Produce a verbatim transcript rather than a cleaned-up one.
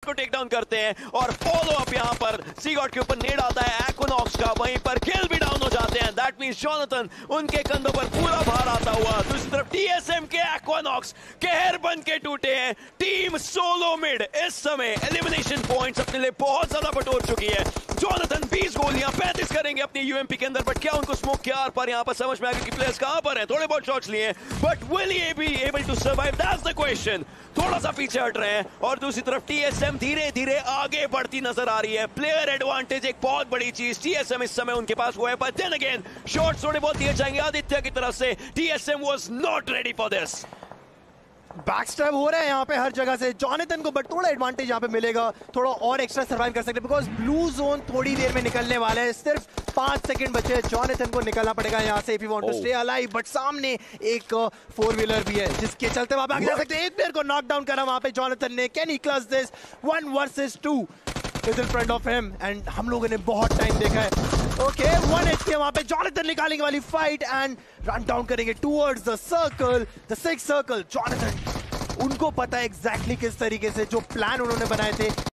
को take down करते हैं और फॉलो अप यहाँ पर सीगॉट के ऊपर नेड आता है एक्वानॉक्स का, वहीं पर किल भी डाउन हो जाते हैं। दैट मींस जॉनथन उनके कंधों पर पूरा भार आता हुआ। दूसरी तरफ टीएसएम के एक्वानॉक्स कहर बन के टूटे हैं। टीम सोलो मिड इस समय एलिमिनेशन पॉइंट्स अपने लिए बहुत ज्यादा बटोर चुकी है। जॉनथन बीस गोलियां पैंतीस करेंगे अपनी यूएमपी के अंदर, बट क्या उनको स्मोक के आर पर यहाँ पर समझ में आएगा कि प्लेयर्स कहां पर हैं? थोड़े बहुत शॉट्स लिए, but will he be able to survive? That's the question. थोड़ा सा पीछे हट रहे हैं और दूसरी तरफ टीएसएम धीरे धीरे आगे बढ़ती नजर आ रही है। प्लेयर एडवांटेज एक बहुत बड़ी चीज टीएसएम इस समय उनके पास हुआ है, बट देन अगेन शॉट्स थोड़े बहुत दिए जाएंगे आदित्य की तरफ से। TSM was not ready for this. Backstab हो रहा है यहाँ पे हर जगह से जॉनथन को, बट थोड़ा एडवांटेज यहाँ पे मिलेगा, थोड़ा और एक्स्ट्रा सर्वाइव कर सकते हैं बिकॉज ब्लू जोन थोड़ी देर में निकलने वाला है। सिर्फ पांच सेकंड बचे, जॉनथन को निकलना पड़ेगा यहाँ से if you want to stay alive. But सामने एक फोर व्हीलर भी है जिसके चलते वहां आगे जा सकते हैं। एक प्लेयर को नॉक डाउन करा वहां पे जॉनथन ने। Can he clutch this? One versus two is in front of him and हम लोगों ने बहुत टाइम देखा है। ओके वन एचपी वहां पे जॉनथन निकालेंगे वाली फाइट एंड रन डाउन करेंगे towards the circle, the six circle. Jonathan उनको पता है एग्जैक्टली किस तरीके से जो प्लान उन्होंने बनाए थे